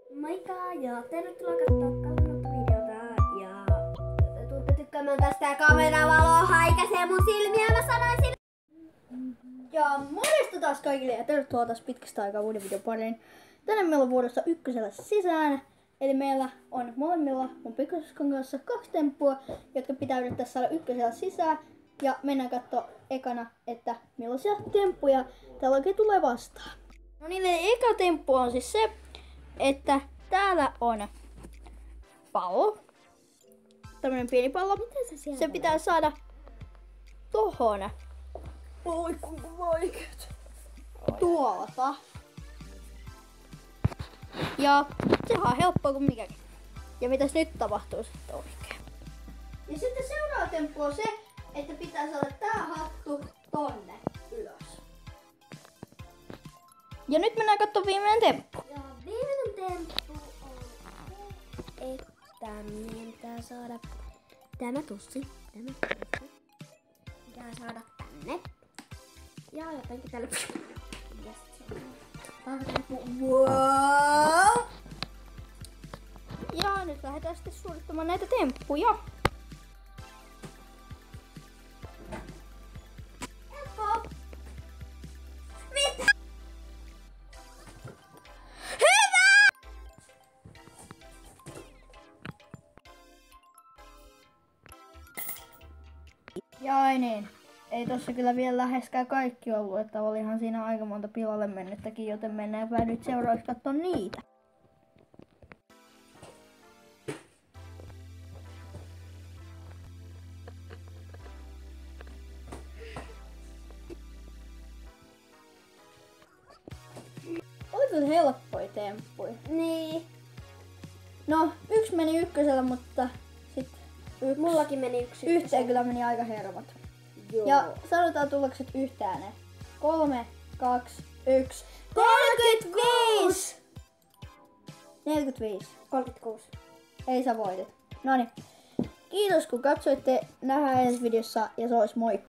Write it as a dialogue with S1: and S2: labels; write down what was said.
S1: Moikka ja tervetuloa katsoa Kalmotto-videota ja te tuutte tykkäämään tästä kameravaloa häikäisee mun silmiä, mä sanoin sille.
S2: Ja morjesta taas kaikille ja tervetuloa taas pitkästä aikaa uuden videon pariin. Tänään meillä on vuodesta ykkösellä sisään. Eli meillä on molemmilla mun pikkusiskon kanssa 2 temppua, jotka pitää yrittää saada ykkösellä sisään. Ja mennään katsoa ekana, että millaisia temppuja täällä oikein tulee vastaan. No niin, eli eka temppu on siis se, että täällä on pallo. Tämmönen pieni pallo.
S1: Miten
S2: se pitää saada tohon. Oi kuinka vaikeet. Tuolta. Ja sehän on helppoa kuin mikäkin. Ja mitäs nyt tapahtuu sitten oikein? Ja sitten seuraava temppu on se, että pitää saada tää hattu tonne ylös. Ja nyt mennään katsomaan viimeinen temppu.
S1: Ja viimeinen temppu on se, että meidän pitää saada tämä tussi. Pitää saada tänne. Ja jotenkin tälle.
S2: Wow. Ja nyt lähdetään sitten suorittamaan näitä temppuja.
S1: Mitä?
S2: Hyvä! Jai niin. Ei tossa kyllä vielä läheskään kaikki ollut, että olihan siinä aika monta pilalle mennyttäkin, joten mennäänpä nyt seuraavaksi katsoa niitä. Oli kyllä helppoja temppuja.
S1: Niin.
S2: No, yksi meni ykkösellä, mutta sit
S1: Mullakin meni yksi.
S2: yhteen kyllä meni aika hermot.
S1: Joo.
S2: Ja sanotaan tulokset yhteen. 3, 2, 1. 35! 45.
S1: 36.
S2: Ei sä voitit. Noniin. Kiitos kun katsoitte. Nähdään ensi videossa ja se olisi moi.